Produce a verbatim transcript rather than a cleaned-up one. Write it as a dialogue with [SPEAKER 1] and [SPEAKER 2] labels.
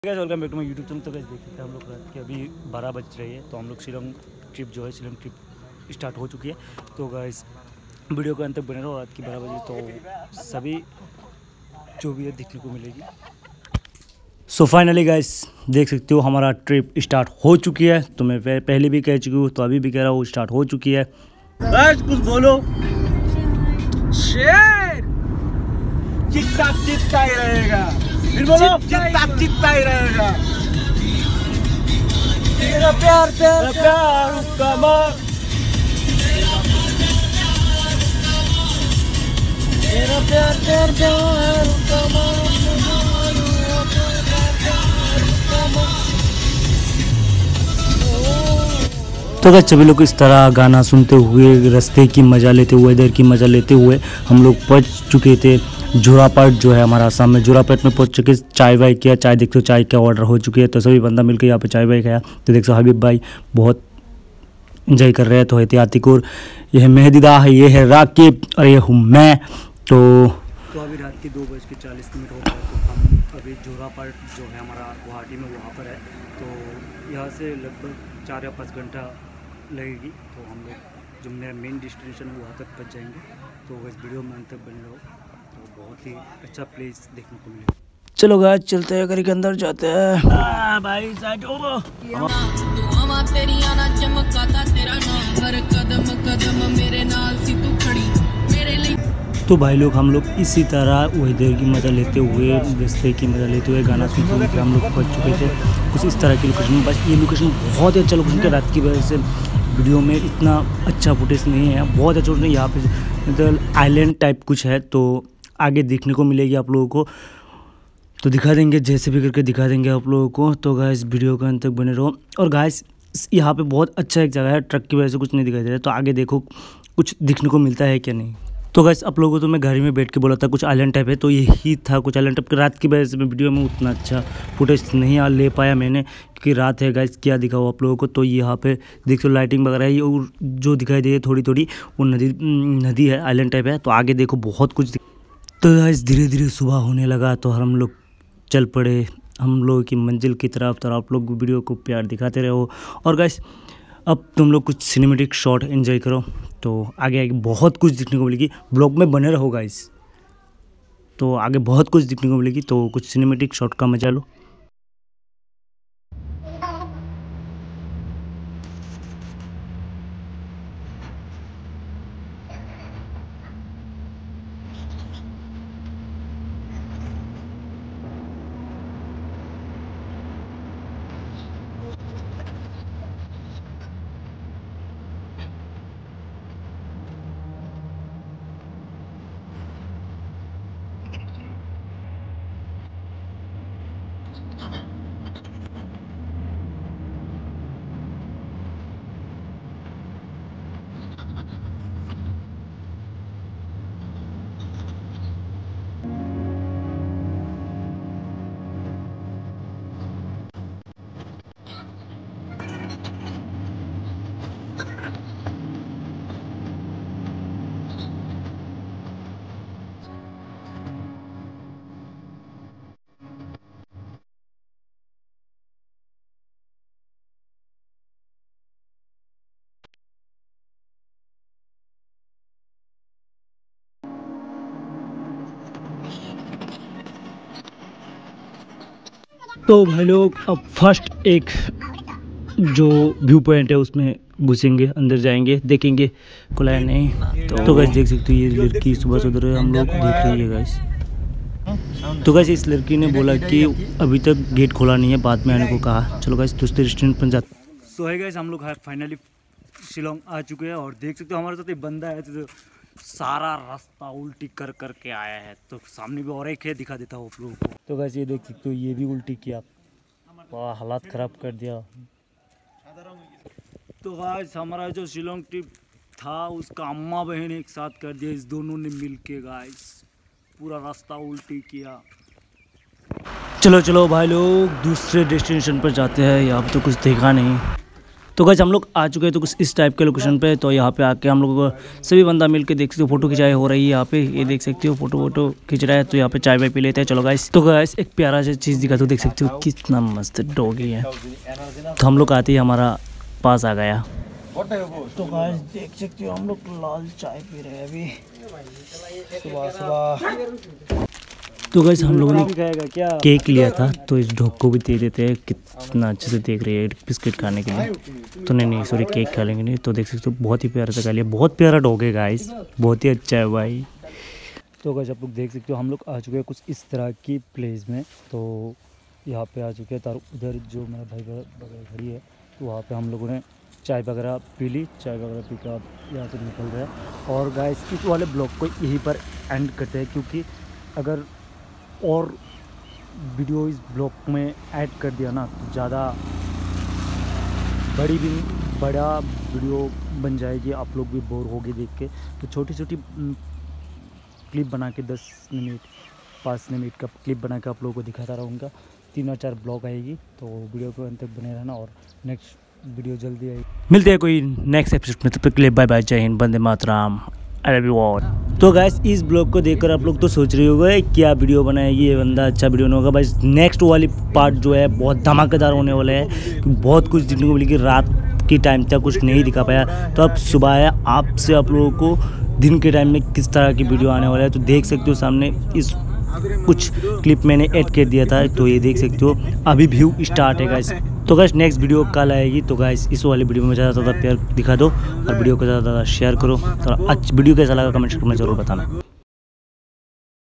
[SPEAKER 1] Guys welcome back to my YouTube channel. तो guys देख सकते हैं हम लोग रात के अभी बारह बज रही है, तो हम लोग शिलोंग ट्रिप जो है शिलोंग ट्रिप स्टार्ट हो चुकी है। तो गाइस वीडियो के अंत तक बने रहो। रात की बारह बजे तो सभी जो भी है देखने को मिलेगी। सो फाइनली गाइस देख सकते हो हमारा ट्रिप स्टार्ट हो चुकी है। तो मैं पहले भी कह चुकी हूँ तो अभी भी कह रहा हूँ, स्टार्ट हो चुकी है। गाइस कुछ बोलो। शेर चित्ता चित्ता ही रहेगा, फिर बोलो चित्ता चित्ता ही रहेगा। तेरा प्यार तेरा प्यार उसका मार, तेरा प्यार तेरा प्यार उसका मार। तो गाइस सभी लोग इस तरह गाना सुनते हुए, रास्ते की मज़ा लेते हुए, इधर की मज़ा लेते हुए हम लोग पहुंच चुके थे जोरापाट जो है हमारा आसाम में। जोरापाट में पहुंच चुके, चाय वाय किया। चाय देखते हो चाय क्या ऑर्डर हो चुकी है। तो सभी बंदा मिलकर यहाँ पे चाय वाय खाया। तो देखो हबीब भाई बहुत इंजॉय कर रहे हैं। तो एहतियातिकुर, ये है मेहदीदा, ये है राकिब और ये हूँ मैं। तो तो अभी रात के दो बज के चालीस मिनट हो गए। तो हम अभी जोरापाट जो है हमारा गुवाहाटी में वहाँ पर है। तो यहाँ से लगभग चार या पाँच घंटा लगेगी। तो हम लोग जो मेरा मेन डेस्टिनेशन है वहाँ तक पहुँच जाएंगे। तो इस वीडियो में अंत तक बने रहो। तो बहुत ही अच्छा प्लेस देखने को मिलेगा। चलो गाइस चलते हैं, घर के अंदर जाते हैं। आ, भाई साइड हो तो भाई लोग हम लोग इसी तरह वेदर की मज़ा लेते हुए, रास्ते की मज़ा लेते हुए, गाना सुनते हुए हम लोग पहुँच चुके थे कुछ इस तरह की लोकेशन। बस ये लोकेशन बहुत ही अच्छा लोकेशन है। रात की वजह से वीडियो में इतना अच्छा फुटेज नहीं है, बहुत अच्छा नहीं। यहाँ पे मतलब आइलैंड टाइप कुछ है, तो आगे देखने को मिलेगी आप लोगों को। तो दिखा देंगे, जैसे भी करके दिखा देंगे आप लोगों को। तो गाइस वीडियो के अंत तक बने रहो। और गाइस यहाँ पे बहुत अच्छा एक जगह है, ट्रक की वजह से कुछ नहीं दिखाई दे रहा है। तो आगे देखो कुछ दिखने को मिलता है क्या नहीं। तो गाइस आप लोगों को तो मैं घर में बैठ के बोला था कुछ आइलैंड टाइप है, तो यही था कुछ आइलैंड टाइप। रात की वजह से मैं वीडियो में उतना अच्छा फुटेज नहीं ले पाया मैंने, क्योंकि रात है। गाइस क्या दिखाओ आप लोगों को। तो यहाँ पे देखो लाइटिंग वगैरह है, और जो दिखाई दे रही है थोड़ी थोड़ी वो नदी नदी है, आइलैंड टाइप है। तो आगे देखो बहुत कुछ। तो गाइस धीरे धीरे सुबह होने लगा, तो हम लोग चल पड़े हम लोगों की मंजिल की तरफ। तो आप लोग वीडियो को प्यार दिखाते रहो। और गाइस अब तुम लोग कुछ सिनेमेटिक शॉट एंजॉय करो। तो आगे आगे बहुत कुछ दिखने को मिलेगी, ब्लॉग में बने रहो गाइस। तो आगे बहुत कुछ दिखने को मिलेगी, तो कुछ सिनेमेटिक शॉट का मजा लो। तो भाई लोग अब फर्स्ट एक जो व्यू पॉइंट है उसमें घुसेंगे, अंदर जाएंगे, देखेंगे खुला है नहीं। तो, तो गाइस देख सकते हो ये लड़की सुबह से उधर हम लोग देख रही है गाइस। तो गाइस इस लड़की ने बोला कि अभी तक गेट खोला नहीं है, बाद में आने को कहा। चलो गाइस दूसरे रेस्टोरेंट पर जाते। सो है गाइस हम लोग फाइनली शिलोंग आ चुके हैं। और देख सकते हो हमारे साथ एक बंदा है तो सारा रास्ता उल्टी कर कर के आया है। तो सामने भी और एक है, दिखा देता हूँ आप लोगों को। तो गाइस ये देख सकते हो ये भी उल्टी किया, हालात ख़राब कर दिया। तो गाइस हमारा जो शिलोंग ट्रिप था उसका अम्मा बहन एक साथ कर दिया, इस दोनों ने मिल के गाइस पूरा रास्ता उल्टी किया। चलो चलो भाई लोग दूसरे डेस्टिनेशन पर जाते हैं। यहाँ तो कुछ देखा नहीं। तो गाइस हम लोग आ चुके हैं तो कुछ इस टाइप के लोकेशन पे। तो यहाँ पे आके हम लोग सभी बंदा मिल के देख सकते हो फोटो खिंचाई हो रही है यहाँ पे, ये देख सकते हो फोटो वोटो खिंच रहा है। तो यहाँ पे चाय वाय पी लेते हैं। चलो गाइस, तो गाइस एक प्यारा सा चीज़ दिखा, तो देख सकते हो कितना मस्त डॉगी है। तो हम लोग आते ही हमारा पास आ गया। तो गाइस देख सकते हो हम लोग लाल चाय पी रहे हैं अभी सुबह सुबह। तो गाइस हम लोगों ने क्या केक लिया था, तो इस डॉग को भी दे देते हैं। कितना अच्छे से देख रहे हैं बिस्किट खाने के लिए। तो नहीं नहीं सॉरी केक खा लेंगे नहीं। तो देख सकते हो बहुत ही प्यारा सा खा लिया, बहुत प्यारा डॉग है गाइस, बहुत ही अच्छा है भाई। तो गाइस आप लोग देख सकते हो हम लोग आ चुके हैं कुछ इस तरह की प्लेस में। तो यहाँ पे आ चुके हैं। तो उधर जो मेरा भाई वगैरह खड़ी है, तो वहाँ पे हम लोगों ने चाय वगैरह पी ली। चाय वगैरह पी कर यहाँ से निकल रहे हैं। और गाइस इस वाले ब्लॉग को यहीं पर एंड करते हैं, क्योंकि अगर और वीडियो इस ब्लॉग में ऐड कर दिया ना तो ज़्यादा बड़ी भी बड़ा वीडियो बन जाएगी, आप लोग भी बोर होगे देख के। तो छोटी छोटी क्लिप बना के दस मिनट पाँच मिनट का क्लिप बना के आप लोगों को दिखाता रहूँगा। तीन और चार ब्लॉग आएगी, तो वीडियो को अंत तक बने रहना और नेक्स्ट वीडियो जल्दी आएगी। मिलते हैं कोई नेक्स्ट एपिसोड में, तब तक के लिए बाय बाय, जय हिंद, वंदे मातरम, आई लव यू ऑल। तो गाइस इस ब्लॉग को देखकर आप लोग तो सोच रहे होंगे क्या वीडियो बनाएगी ये बंदा, अच्छा वीडियो नहीं होगा। बस नेक्स्ट वाली पार्ट जो है बहुत धमाकेदार होने वाला है। बहुत कुछ देखने को मिली कि रात की टाइम तक कुछ नहीं दिखा पाया, तो अब सुबह है आपसे आप लोगों को दिन के टाइम में किस तरह की वीडियो आने वाला है। तो देख सकते हो सामने इस कुछ क्लिप मैंने ऐड कर दिया था, तो ये देख सकते हो अभी व्यू स्टार्ट है गाइस। तो गाइस नेक्स्ट वीडियो कल आएगी। तो गाइस इस वाली वीडियो में ज़्यादा ज़्यादा प्यार दिखा दो और वीडियो को ज़्यादा ज़्यादा शेयर करो। तो आज वीडियो कैसा लगा कमेंट सेक्शन में ज़रूर बताना।